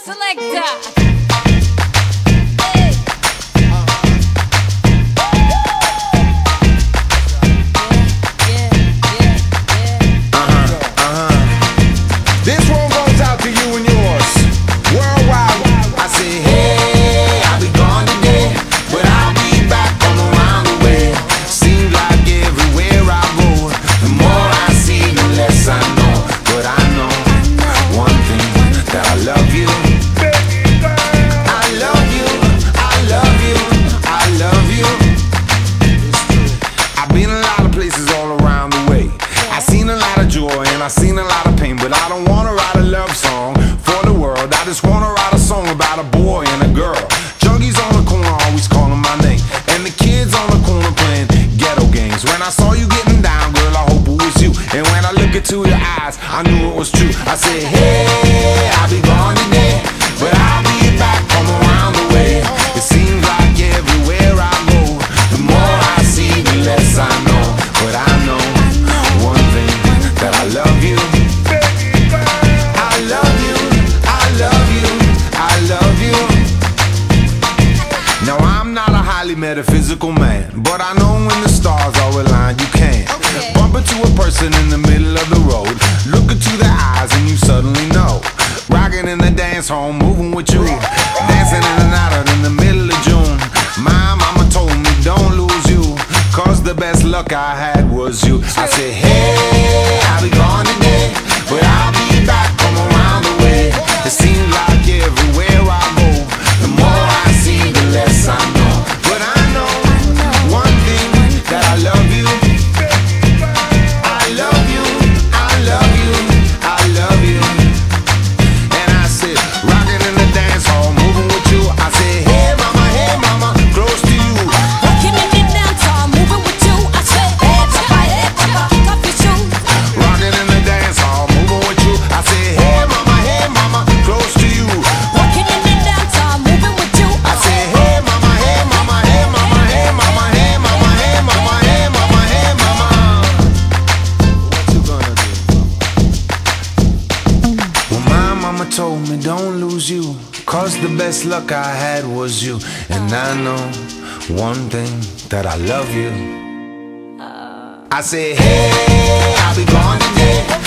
Selector. This one goes out to you and yours worldwide. I say, hey, I'll be gone today, but I'll be back from around the way. Seems like everywhere I go, the more I see, the less I know. But I know one thing, that I love you. I love you, I love you, I love you. I've been a lot of places all around the way. I've seen a lot of joy and I've seen a lot of pain, but I don't wanna write a love song for the world. I just wanna write a song about a boy and a girl. Junkies on the corner always calling my name, and the kids on the corner playing ghetto games. When I saw you getting down, girl, I hope it was you. And when I look into your eyes, I knew it was true. I said, hey, I'll be gone today, but I'll be back from around the way. It seems like everywhere I go, the more I see, the less I know. But I know one thing, that I love you. I love you, I love you, I love you. Now I'm not a highly metaphysical man, but I know when the stars are aligned, you can bump into a person in the middle of the road, look into their eyes and you suddenly know. Rocking in the dance hall, moving with you, dancing in and out in the middle of June. My mama told me don't lose you, cause the best luck I had was you. I said, hey, I'll be gone today, but I'll be back from around the way. It seems like everywhere I go, the more I see, the less I know. But I know one thing, that I love you. I love you, I love you, I love you. And I said, rocking in the dance hall, moving with you. I said, hey mama, close to you. Rocking in the dance hall, moving with you. I said, hey papa, kick off your shoes. Rocking in the dance hall, moving with you. I said, hey mama, close to you. Rocking in the dance hall, moving with you. I said, hey mama, hey mama, hey mama, hey mama, hey mama, hey mama, hey mama, hey mama. What you gonna do? Well, my mama told me don't lose you, cause the best luck I had was you. And I know one thing, that I love you. I said, hey, I'll be gone today,